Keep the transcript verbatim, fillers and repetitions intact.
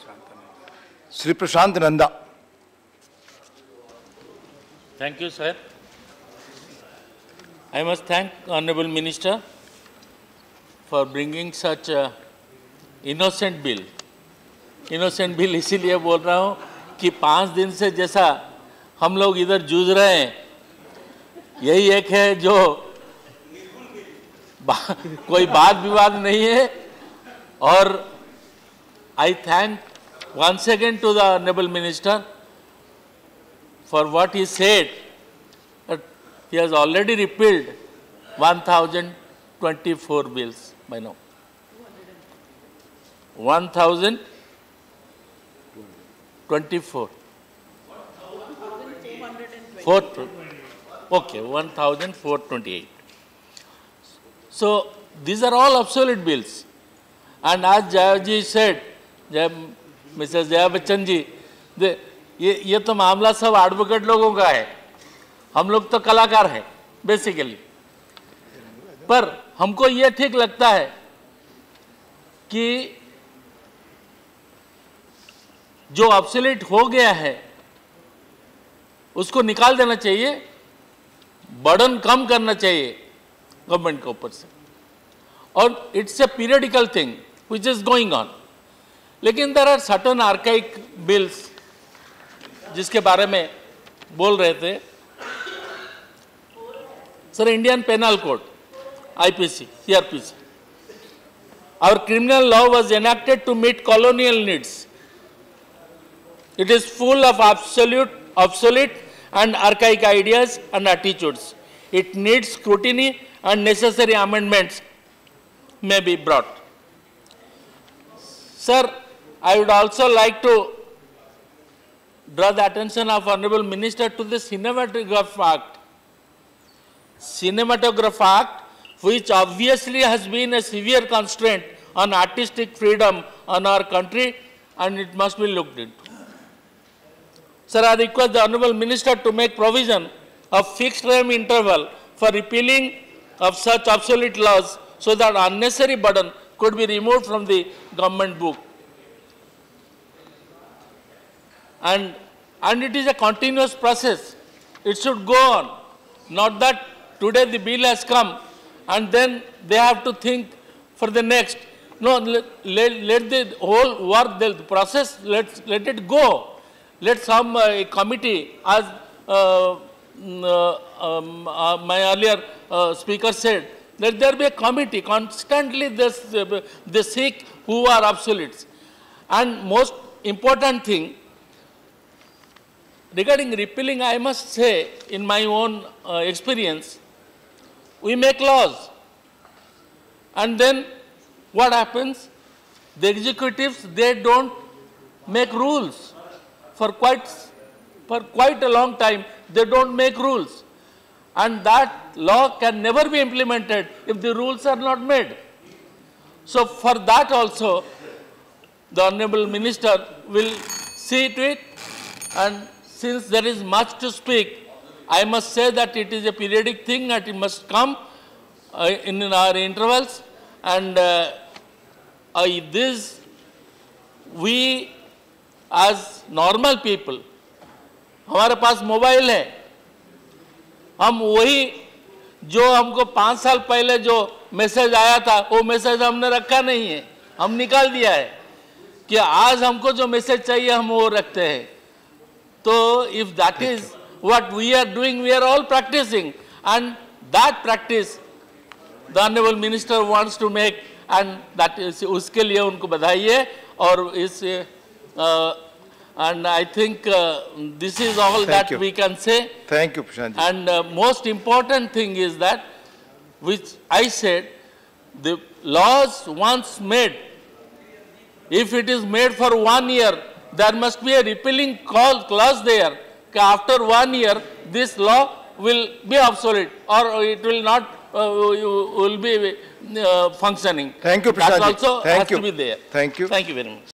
Shri Prashanta Nanda. Thank you, sir. I must thank Honorable Minister for bringing such a innocent bill. Innocent bill इसीलिए बोल रहा हूँ कि पाँच दिन से जैसा हम लोग इधर जूझ रहे हैं, यही एक है जो बा, कोई बात विवाद नहीं है. और I thank once again to the Honorable Minister for what he said, that he has already repealed one thousand twenty-four bills by now. one thousand twenty-four. Four, okay, one thousand four hundred twenty-eight. So these are all obsolete bills. And as Jayaji said, Jay, Missus Jaya Bachchan ji, the, ये ये तो मामला सब advocate लोगों का है, हम लोग तो कलाकार हैं बेसिकली. पर हमको ये ठीक लगता है कि जो ऑब्सोलीट हो गया है उसको निकाल देना चाहिए, बर्डन कम करना चाहिए गवर्नमेंट के ऊपर से. और it's a periodical thing which is going on. लेकिन there are certain archaic bills जिसके बारे में बोल रहे थे. Sir, Indian penal code, IPC, CrPC, our criminal law was enacted to meet colonial needs. It is full of absolute, obsolete and archaic ideas and attitudes. It needs scrutiny and necessary amendments may be brought. Sir, I would also like to draw the attention of Honorable Minister to the Cinematograph Act. Cinematograph Act, which obviously has been a severe constraint on artistic freedom on our country, and it must be looked into. Sir, I request the Honorable Minister to make provision of fixed time interval for repealing of such obsolete laws so that unnecessary burden could be removed from the government book. And, and it is a continuous process. It should go on. Not that today the bill has come and then they have to think for the next. No, let, let, let the whole work, the process, let, let it go. Let some uh, committee, as uh, uh, um, uh, my earlier uh, speaker said, let there be a committee. Constantly this, uh, they seek who are obsolete. And most important thing, regarding repealing, I must say, in my own uh, experience, we make laws. And then what happens? The executives, they don't make rules. For quite, for quite a long time, they don't make rules. And that law can never be implemented if the rules are not made. So for that also, the Honorable Minister will see to it. And since there is much to speak, I must say that it is a periodic thing and it must come uh, in, in our intervals. And uh, uh, this, we as normal people, हमारे पास mobile है, हम वही जो हमको पाँच साल पहले जो मैसेज आया था वो मैसेज हमने रखा नहीं है, हम निकाल दिया है कि आज हमको जो मैसेज चाहिए हम वो रखते हैं. तो if that is what we are doing, we are all practicing, and that practice the Honorable Minister wants to make, and that is उसके लिए उनको बधाई है. और इस uh, and I think uh, this is all Thank that you. we can say. Thank you, Prashant. And uh, most important thing is that, which I said, the laws once made, if it is made for one year, there must be a repealing clause there. After one year, this law will be obsolete or it will not uh, will be uh, functioning. Thank you, Prashant. That also Thank has you. to be there. Thank you. Thank you very much.